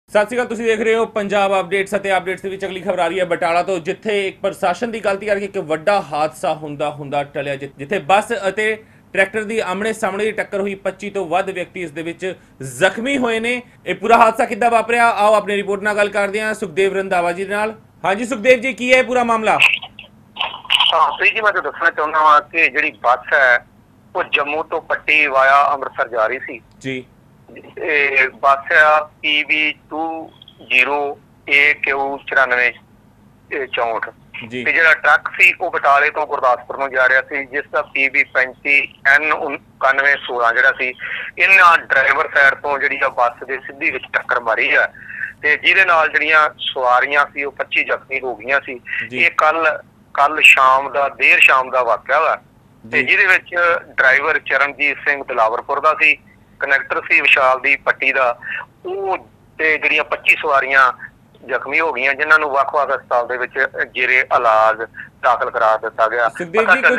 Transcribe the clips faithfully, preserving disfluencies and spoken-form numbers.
ਸਤਿ ਸ਼੍ਰੀ ਅਕਾਲ। ਤੁਸੀਂ ਦੇਖ ਰਹੇ ਹੋ ਪੰਜਾਬ ਅਪਡੇਟਸ ਅਤੇ ਅਪਡੇਟਸ ਦੇ ਵਿੱਚ ਅਗਲੀ ਖਬਰ ਆ ਰਹੀ ਹੈ ਬਟਾਲਾ ਤੋਂ, ਜਿੱਥੇ ਇੱਕ ਪ੍ਰਸ਼ਾਸਨ ਦੀ ਗਲਤੀ ਕਰਕੇ ਇੱਕ ਵੱਡਾ ਹਾਦਸਾ ਹੁੰਦਾ ਹੁੰਦਾ ਟਲਿਆ, ਜਿੱਥੇ ਬੱਸ ਅਤੇ ਟਰੈਕਟਰ ਦੀ ਆਮਣੇ ਸਾਹਮਣੇ ਦੀ ਟੱਕਰ ਹੋਈ। ਪੱਚੀ ਤੋਂ ਵੱਧ ਵਿਅਕਤੀ ਇਸ ਦੇ ਵਿੱਚ ਜ਼ਖਮੀ ਹੋਏ ਨੇ। ਇਹ ਪੂਰਾ ਹਾਦਸਾ ਕਿੱਦਾਂ ਵਾਪਰਿਆ, ਆਓ ਆਪਣੀ ਰਿਪੋਰਟ ਨਾਲ ਗੱਲ ਕਰਦੇ ਹਾਂ ਸੁਖਦੇਵ ਰੰਧਾਵਾ ਜੀ ਦੇ ਨਾਲ। ਹਾਂਜੀ ਸੁਖਦੇਵ ਜੀ, ਕੀ ਹੈ ਪੂਰਾ ਮਾਮਲਾ? ਹਾਂ ਪ੍ਰੀਤ ਜੀ, ਮੈਂ ਤਾਂ ਦੱਸਣਾ ਚਾਹੁੰਦਾ ਹਾਂ ਕਿ ਜਿਹੜੀ ਬੱਸ ਹੈ ਉਹ ਜੰਮੂ ਤੋਂ ਪੱਟੀ ਵਾਇਆ ਅੰਮ੍ਰਿਤਸਰ ਜਾ ਰਹੀ ਸੀ ਜੀ। ਇਹ ਬੱਸ ਆ P B two zero A Q ਚੁਰਾਨਵੇਂ ਚੌਂਹਠ ਜੀ। ਤੇ ਜਿਹੜਾ ਟਰੱਕ ਸੀ ਉਹ ਬਟਾਲੇ ਤੋਂ ਗੁਰਦਾਸਪੁਰ ਨੂੰ ਜਾ ਰਿਹਾ ਸੀ, ਜਿਸ ਦਾ ਪੀ ਬੀ ਪੈਂਤੀ ਐਨ ਇਕਾਨਵੇਂ ਸੋਲਾਂ ਜਿਹੜਾ ਸੀ, ਇਹਨਾਂ ਡਰਾਈਵਰ ਸਾਈਡ ਤੋਂ ਜਿਹੜੀ ਆ ਬੱਸ ਦੇ ਸਿੱਧੀ ਵਿੱਚ ਟੱਕਰ ਮਾਰੀ ਆ ਤੇ ਜਿਹਦੇ ਨਾਲ ਜਿਹੜੀਆਂ ਸਵਾਰੀਆਂ ਸੀ ਉਹ ਪੱਚੀ ਜ਼ਖਮੀ ਹੋ ਗਈਆਂ ਸੀ। ਇਹ ਕੱਲ ਕੱਲ ਸ਼ਾਮ ਦਾ ਦੇਰ ਸ਼ਾਮ ਦਾ ਵਾਕਿਆ ਵਾ ਤੇ ਜਿਹਦੇ ਵਿੱਚ ਡਰਾਈਵਰ ਚਰਨਜੀਤ ਸਿੰਘ ਦਲਾਵਰਪੁਰ ਦਾ ਸੀ, ਕਨੈਕਟਰ ਸੀ ਵਿਸ਼ਾਲਦੀਪ ਪੱਟੀ ਦਾ। ਉਹ ਤੇ ਜਿਹੜੀਆਂ ਪੱਚੀ ਸਵਾਰੀਆਂ ਜ਼ਖਮੀ ਹੋ ਗਈਆਂ, ਜਿਨ੍ਹਾਂ ਨੂੰ ਵੱਖ-ਵੱਖ ਹਸਪਤਾਲ ਦੇ ਵਿੱਚ ਜੇਰੇ ਇਲਾਜ ਦਾਖਲ ਕਰਾ ਦਿੱਤਾ ਗਿਆ। ਸੁਖਦੇਵ ਜੀ,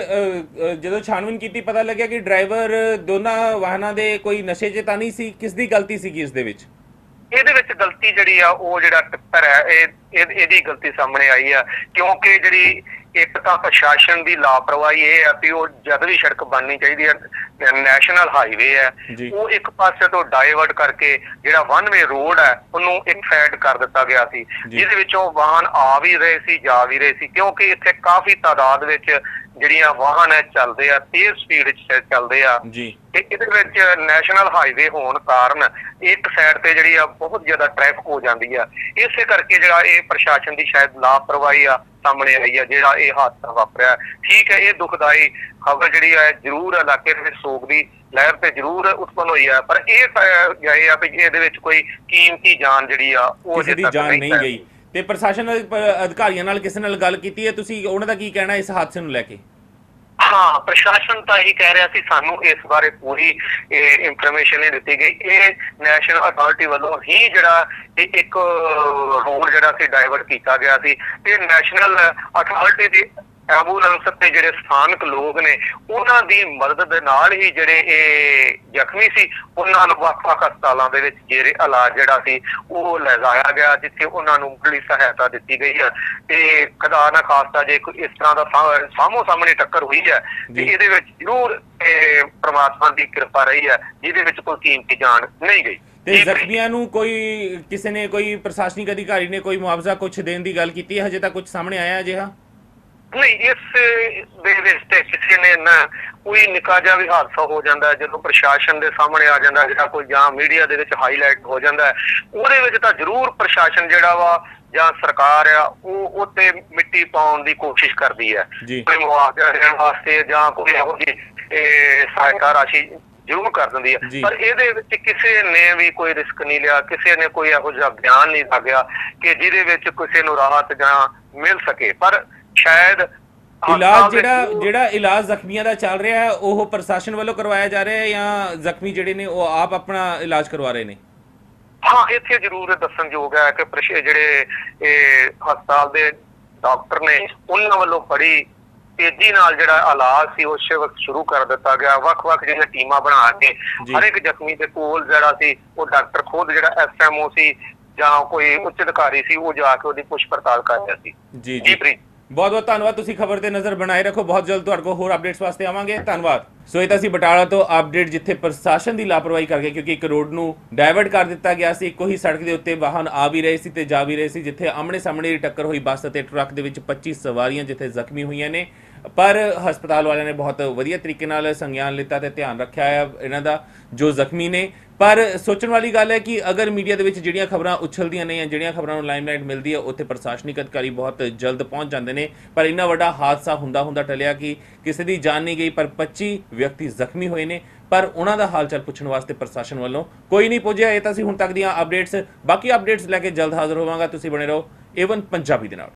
ਕੁਝ ਜਦੋਂ ਛਾਣਬੀਨ ਕੀਤੀ ਪਤਾ ਲੱਗਿਆ ਕਿ ਡਰਾਈਵਰ ਦੋਨਾਂ ਵਾਹਨਾਂ ਦੇ ਕੋਈ ਨਸ਼ੇ 'ਚ ਤਾਂ ਨਹੀਂ ਸੀ। ਕਿਸ ਦੀ ਗਲਤੀ ਸੀਗੀ ਇਸ ਦੇ ਵਿੱਚ? ਇਹਦੇ ਵਿੱਚ ਗਲਤੀ ਜਿਹੜੀ ਆ ਉਹ ਜਿਹੜਾ ਟਿੱਪਰ ਹੈ ਇਹ ਇਹਦੀ ਗਲਤੀ ਸਾਹਮਣੇ ਆਈ ਆ, ਕਿਉਂਕਿ ਜਿਹੜੀ ਇੱਕ ਤਾਂ ਪ੍ਰਸ਼ਾਸਨ ਦੀ ਲਾਪਰਵਾਹੀ ਇਹ ਆ ਵੀ ਉਹ ਜਦ ਵੀ ਸੜਕ ਬਣਨੀ ਚਾਹੀਦੀ ਹੈ, ਨੈਸ਼ਨਲ ਹਾਈਵੇ ਹੈ, ਉਹ ਇੱਕ ਪਾਸੇ ਤੋਂ ਡਾਇਵਰਟ ਕਰਕੇ ਜਿਹੜਾ ਵਨ ਵੇ ਰੋਡ ਹੈ ਉਹਨੂੰ ਇੱਕ ਸਾਈਡ ਕਰ ਦਿੱਤਾ ਗਿਆ ਸੀ, ਜਿਹਦੇ ਵਿੱਚੋਂ ਵਾਹਨ ਆ ਵੀ ਰਹੇ ਸੀ ਜਾ ਵੀ ਰਹੇ ਸੀ, ਕਿਉਂਕਿ ਇੱਥੇ ਕਾਫੀ ਤਾਦਾਦ ਵਿੱਚ ਜਿਹੜੀਆਂ ਵਾਹਨ ਹੈ ਚੱਲਦੇ ਆ, ਤੇਜ਼ ਸਪੀਡ ਚ ਚੱਲਦੇ ਆ ਤੇ ਇਹਦੇ ਵਿੱਚ ਨੈਸ਼ਨਲ ਹਾਈਵੇ ਹੋਣ ਕਾਰਨ ਇੱਕ ਸਾਈਡ ਤੇ ਜਿਹੜੀ ਆ ਬਹੁਤ ਜ਼ਿਆਦਾ ਟ੍ਰੈਫਿਕ ਹੋ ਜਾਂਦੀ ਆ। ਇਸੇ ਕਰਕੇ ਜਿਹੜਾ ਇਹ ਪ੍ਰਸ਼ਾਸਨ ਦੀ ਸ਼ਾਇਦ ਲਾਪਰਵਾਹੀ ਆ ਸਾਹਮਣੇ ਆਈ ਆ, ਜਿਹੜਾ ਇਹ ਹਾਦਸਾ ਵਾਪਰਿਆ। ਠੀਕ ਹੈ, ਇਹ ਦੁਖਦਾਈ ਖਬਰ ਜਿਹੜੀ ਹੈ ਜ਼ਰੂਰ ਇਲਾਕੇ ਦੇ ਵਿੱਚ ਸੋਗ ਦੀ ਲਹਿਰ ਤੇ ਜ਼ਰੂਰ ਉਤਪੰਨ ਹੋਈ ਆ, ਪਰ ਇਹ ਇਹ ਆ ਵੀ ਇਹਦੇ ਵਿੱਚ ਕੋਈ ਕੀਮਤੀ ਜਾਨ ਜਿਹੜੀ ਆ ਉਹ ਕਿਸੇ ਦੀ ਜਾਨ ਨਹੀਂ ਗਈ। ਤੇ ਪ੍ਰਸ਼ਾਸਨ ਅਧਿਕਾਰੀਆਂ ਨਾਲ ਕਿਸੇ ਨਾਲ ਗੱਲ ਕੀਤੀ ਹੈ ਤੁਸੀਂ? ਉਹਨਾਂ ਦਾ ਕੀ ਕਹਿਣਾ ਇਸ ਹਾਦਸੇ ਨੂੰ ਲੈ ਕੇ? ਹਾਂ, ਪ੍ਰਸ਼ਾਸਨ ਤਾਂ ਇਹੀ ਕਹਿ ਰਿਹਾ ਸੀ, ਸਾਨੂੰ ਇਸ ਬਾਰੇ ਪੂਰੀ ਇਨਫੋਰਮੇਸ਼ਨ ਨਹੀਂ ਦਿੱਤੀ ਗਈ। ਇਹ ਨੈਸ਼ਨਲ ਅਥਾਰਟੀ ਵੱਲੋਂ ਹੀ ਜਿਹੜਾ ਇੱਕ ਰੋਡ ਜਿਹੜਾ ਸੀ ਡਾਇਵਰਟ ਕੀਤਾ ਗਿਆ ਸੀ ਤੇ ਨੈਸ਼ਨਲ ਅਥਾਰਟੀ ਦੀ ਐਂਬੂਲੈਂਸ ਤੇ ਜਿਹੜੇ ਸਥਾਨਕ ਲੋਕ ਨੇ ਉਹਨਾਂ ਦੀ ਮਦਦ ਦੇ ਨਾਲ ਹੀ ਜਿਹੜੇ ਇਹ ਜ਼ਖਮੀ ਸੀ ਉਹਨਾਂ ਨੂੰ ਵੱਖ-ਵੱਖ ਹਸਪਤਾਲਾਂ ਦੇ ਵਿੱਚ ਜਿਹੜੇ ਇਲਾਜ ਜਿਹੜਾ ਸੀ ਉਹ ਲੈ ਜਾਇਆ ਗਿਆ, ਜਿੱਥੇ ਉਹਨਾਂ ਨੂੰ ਮੁੱਢਲੀ ਸਹਾਇਤਾ ਦਿੱਤੀ ਗਈ ਹੈ। ਤੇ ਖੁਦਾ ਨਾ ਖਾਸਤਾ ਜੇ ਕੋਈ ਇਸ ਤਰ੍ਹਾਂ ਦਾ ਸਾਹਮੋ ਸਾਹਮਣੇ ਟੱਕਰ ਹੋਈ ਹੈ ਤੇ ਇਹਦੇ ਵਿੱਚ ਜ਼ਰੂਰ ਪ੍ਰਮਾਤਮਾ ਦੀ ਕਿਰਪਾ ਰਹੀ ਹੈ, ਜਿਹਦੇ ਵਿੱਚ ਕੋਈ ਕੀਮਤੀ ਜਾਨ ਨਹੀਂ ਗਈ। ਤੇ ਜ਼ਖਮੀਆਂ ਨੂੰ ਕੋਈ ਕਿਸੇ ਨੇ ਕੋਈ ਪ੍ਰਸ਼ਾਸਨਿਕ ਅਧਿਕਾਰੀ ਨੇ ਕੋਈ ਮੁਆਵਜ਼ਾ ਕੁਛ ਦੇਣ ਦੀ ਗੱਲ ਕੀਤੀ ਹੈ? ਹਜੇ ਤੱਕ ਕੁਝ ਸਾਹਮਣੇ ਆਇਆ ਅਜਿਹਾ ਨਹੀਂ। ਇਸ ਦੇ ਵਿੱਚ ਤੇ ਕਿਸੇ ਨੇ ਨਾ ਕੋਈ ਨਿੱਕਾ ਜਿਹਾ ਵੀ ਹਾਦਸਾ ਹੋ ਜਾਂਦਾ ਜਦੋਂ ਪ੍ਰਸ਼ਾਸਨ ਦੇ ਸਾਹਮਣੇ ਆ ਜਾਂਦਾ, ਜਿਹੜਾ ਕੋਈ ਜਾਂ ਮੀਡੀਆ ਦੇ ਵਿੱਚ ਹਾਈਲਾਈਟ ਹੋ ਜਾਂਦਾ, ਉਹਦੇ ਵਿੱਚ ਤਾਂ ਜ਼ਰੂਰ ਪ੍ਰਸ਼ਾਸਨ ਜਿਹੜਾ ਵਾ ਜਾਂ ਸਰਕਾਰ ਆ ਉਹ ਉੱਤੇ ਮਿੱਟੀ ਪਾਉਣ ਦੀ ਕੋਸ਼ਿਸ਼ ਕਰਦੀ ਹੈ, ਕੋਈ ਮੁਆਵਜ਼ਾ ਦੇਣ ਵਾਸਤੇ ਜਾਂ ਕੋਈ ਇਹੋ ਜਿਹੀ ਸਹਾਇਤਾ ਰਾਸ਼ੀ ਜ਼ਰੂਰ ਕਰ ਦਿੰਦੀ ਹੈ। ਪਰ ਇਹਦੇ ਵਿੱਚ ਕਿਸੇ ਨੇ ਵੀ ਕੋਈ ਰਿਸਕ ਨਹੀਂ ਲਿਆ, ਕਿਸੇ ਨੇ ਕੋਈ ਇਹੋ ਜਿਹਾ ਬਿਆਨ ਨਹੀਂ ਲੱਗਿਆ ਕਿ ਜਿਹਦੇ ਵਿੱਚ ਕਿਸੇ ਨੂੰ ਰਾਹਤ ਜਾਂ ਮਿਲ ਸਕੇ। ਪਰ ਸ਼ਾਇਦ ਇਲਾਜ ਜਿਹੜਾ ਜਿਹੜਾ ਇਲਾਜ ਜ਼ਖਮੀਆਂ ਦਾ ਚੱਲ ਰਿਹਾ ਹੈ ਉਹ ਪ੍ਰਸ਼ਾਸਨ ਵੱਲੋਂ ਕਰਵਾਇਆ ਜਾ ਰਿਹਾ ਹੈ ਜਾਂ ਜ਼ਖਮੀ ਜਿਹੜੇ ਨੇ ਉਹ ਆਪ ਆਪਣਾ ਇਲਾਜ ਕਰਵਾ ਰਹੇ ਨੇ? ਹਾਂ, ਇੱਥੇ ਜ਼ਰੂਰ ਦੱਸਣਯੋਗ ਹੈ ਕਿ ਜਿਹੜੇ ਇਹ ਹਸਪਤਾਲ ਦੇ ਡਾਕਟਰ ਨੇ ਉਹਨਾਂ ਵੱਲੋਂ ਬੜੀ ਤੇਜ਼ੀ ਨਾਲ ਜਿਹੜਾ ਇਲਾਜ ਸੀ ਉਸੇ ਵਕਤ ਸ਼ੁਰੂ ਕਰ ਦਿੱਤਾ ਗਿਆ। ਵੱਖ-ਵੱਖ ਜਿਹੜੀਆਂ ਟੀਮਾਂ ਬਣਾ ਕੇ ਹਰ ਇੱਕ ਜ਼ਖਮੀ ਦੇ ਕੋਲ ਜਿਹੜਾ ਸੀ ਉਹ ਡਾਕਟਰ ਖੁਦ ਜਿਹੜਾ ਐਸ ਐਮ ਓ ਸੀ ਜਾਂ ਕੋਈ ਉੱਚ ਅਧਿਕਾਰੀ ਸੀ ਉਹ ਜਾ ਕੇ ਉਹਦੀ ਪੁੱਛ ਪੜਤਾਲ ਕਰ ਰਿਹਾ ਸੀ। ਜੀ ਜੀ ਪ੍ਰੀਤ, ਬਹੁਤ ਬਹੁਤ ਧੰਨਵਾਦ। ਤੁਸੀਂ ਖਬਰ ਤੇ ਨਜ਼ਰ ਬਣਾਏ ਰੱਖੋ, ਬਹੁਤ ਜਲਦ ਤੁਹਾਡੇ ਕੋਲ ਹੋਰ ਅਪਡੇਟਸ ਵਾਸਤੇ ਆਵਾਂਗੇ। ਧੰਨਵਾਦ। ਸੋ ਇਹ ਤਾਂ ਸੀ ਬਟਾਲਾ ਤੋਂ ਅਪਡੇਟ, ਜਿੱਥੇ ਪ੍ਰਸ਼ਾਸਨ ਦੀ ਲਾਪਰਵਾਹੀ ਕਰਕੇ ਕਿਉਂਕਿ ਇੱਕ ਰੋਡ ਨੂੰ ਡਾਇਵਰਟ ਕਰ ਦਿੱਤਾ ਗਿਆ ਸੀ, ਇੱਕੋ ਹੀ ਸੜਕ ਦੇ ਉੱਤੇ ਵਾਹਨ ਆ ਵੀ ਰਹੇ ਸੀ ਤੇ ਜਾ ਵੀ ਰਹੇ ਸੀ, ਜਿੱਥੇ ਆਮਣੇ ਸਾਹਮਣੇ ਦੀ ਟੱਕਰ ਹੋਈ ਬੱਸ ਅਤੇ ਟਰੱਕ ਦੇ ਵਿੱਚ ਪੱਚੀ ਸਵਾਰੀਆਂ ਜਿੱਥੇ ਜ਼ਖਮੀ ਹੋਈਆਂ ਨੇ। ਪਰ ਹਸਪਤਾਲ ਵਾਲਿਆਂ ਨੇ ਬਹੁਤ ਵਧੀਆ ਤਰੀਕੇ ਨਾਲ ਸੰਗਿਆਨ ਲਿੱਤਾ ਤੇ ਧਿਆਨ ਰੱਖਿਆ ਹੈ ਇਹਨਾਂ ਦਾ ਜੋ ਜ਼ਖਮੀ ਨੇ। ਪਰ ਸੋਚਣ ਵਾਲੀ ਗੱਲ ਹੈ ਕਿ ਅਗਰ ਮੀਡੀਆ ਦੇ ਵਿੱਚ ਜਿਹੜੀਆਂ ਖਬਰਾਂ ਉਛਲਦੀਆਂ ਨੇ ਜਾਂ ਜਿਹੜੀਆਂ ਖਬਰਾਂ ਨੂੰ ਲਾਈਮਲਾਈਟ ਮਿਲਦੀ ਹੈ ਉੱਥੇ ਪ੍ਰਸ਼ਾਸਨਿਕ ਅਧਿਕਾਰੀ ਬਹੁਤ ਜਲਦ ਪਹੁੰਚ ਜਾਂਦੇ ਨੇ, ਪਰ ਇੰਨਾ ਵੱਡਾ ਹਾਦਸਾ ਹੁੰਦਾ ਹੁੰਦਾ ਟਲਿਆ ਕਿ ਕਿਸੇ ਦੀ ਜਾਨ ਨਹੀਂ ਗਈ ਪਰ ਪੱਚੀ ਵਿਅਕਤੀ ਜ਼ਖਮੀ ਹੋਏ ਨੇ। ਪਰ ਉਹਨਾਂ ਦਾ ਹਾਲ ਚਾਲ ਪੁੱਛਣ ਵਾਸਤੇ ਪ੍ਰਸ਼ਾਸਨ ਵੱਲੋਂ ਕੋਈ ਨਹੀਂ ਪਹੁੰਚਿਆ। ਇਹ ਤਾਂ ਸੀ ਹੁਣ ਤੱਕ ਦੀਆਂ ਅਪਡੇਟਸ। ਬਾਕੀ ਅਪਡੇਟਸ ਲੈ ਕੇ ਜਲਦ ਹਾਜ਼ਰ ਹੋਵਾਂਗਾ। ਤੁਸੀਂ ਬਣੇ ਰਹੋ ਏ ਵਨ ਪੰਜਾਬੀ ਦੇ ਨਾਲ।